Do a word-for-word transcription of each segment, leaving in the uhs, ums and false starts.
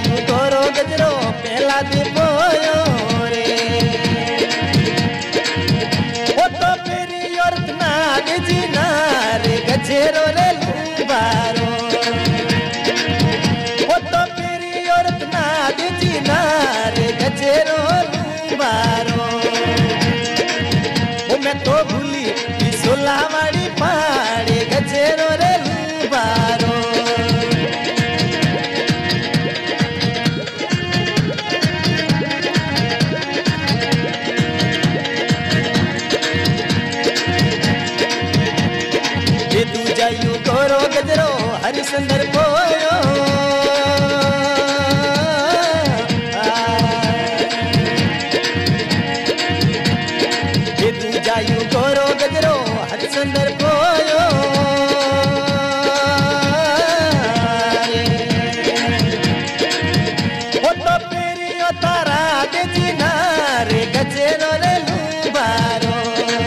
जायू गोरो गजरो पहला दी बोयो रे ओ तो पेरी औरत ना जी ना रे गजेरो रे लूबारो ओ तो पेरी औरत ना जी ना रे गजेरो लूबारो ओ मैं तो भूली कि सोलावाड़ी पाड़े गजेरो रे लूबारो जायू गोरो गजरो हरिश्चंद्र बोयो ये तू जायू गोरो गजरो हरिश्चंद्र बोयो ओ तो पेरियो तारा दे जीना रे गजेरो रे लूबारो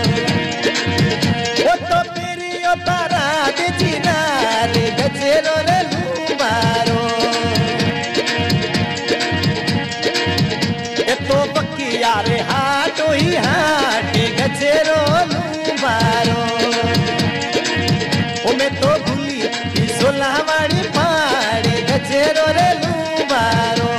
ओ तो पेरियो तारा जीना रे गजेरो रे लूबारो ए तो बकिया रे हाटो ही हाटे गजेरो लूबारो ओ मैं तो भूली कि सोलावाड़ी पाड़े गजेरो रे लूबारो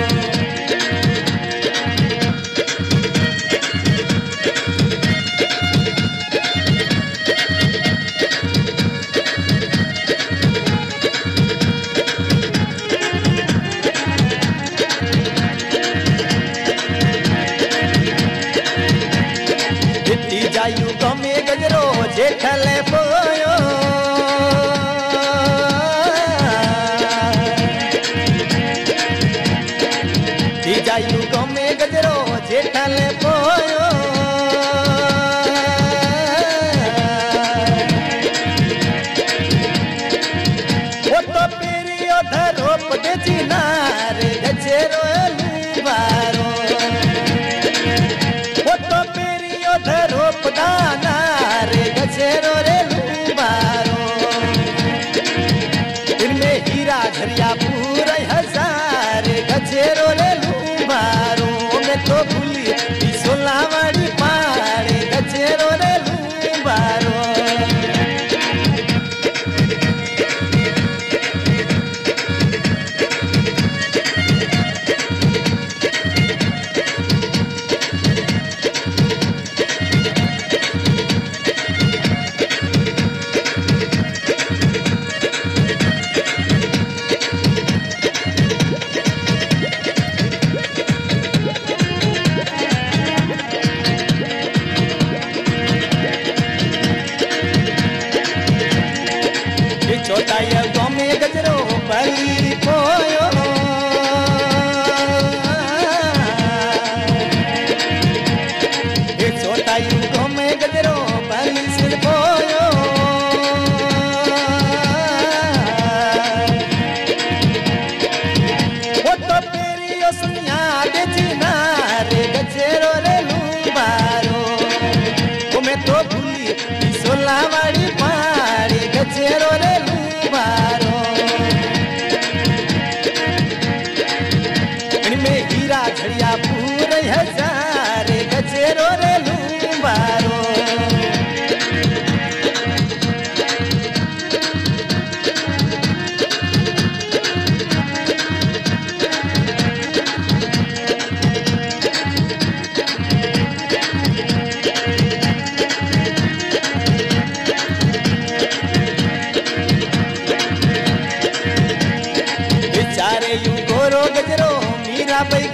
जायू गमे गजरो जेठले बोयो जायू गमे गजरो जेठले बोयो ओ तो पेरियो धरोप दे जीना रे गजेरो लूबारो ओ तो पेरियो धरोप दाना रे गजेरो रे लूबारो इनमें हीरा झरिया पूरा हजार गजेरो रे लूबारो मैं तो भूली कि सोलावाड़ी पाड़े गजेरो रे लूबारो छोटाया गमे गजरो बली पोयो ये छोटायू गमे गजरो बली सिल पोयो ओ तो पेरियो सुनिया दे जीना रे गजेरो रे लूबारो ओ मैं तो भूली कि सोलावाड़ी पाड़ी गजेरो रे लूबारो इनमें हीरा झड़िया पूरे हजार गजेरो रे लूबारो बेचारे यू गोरो गजरो मीरा भाई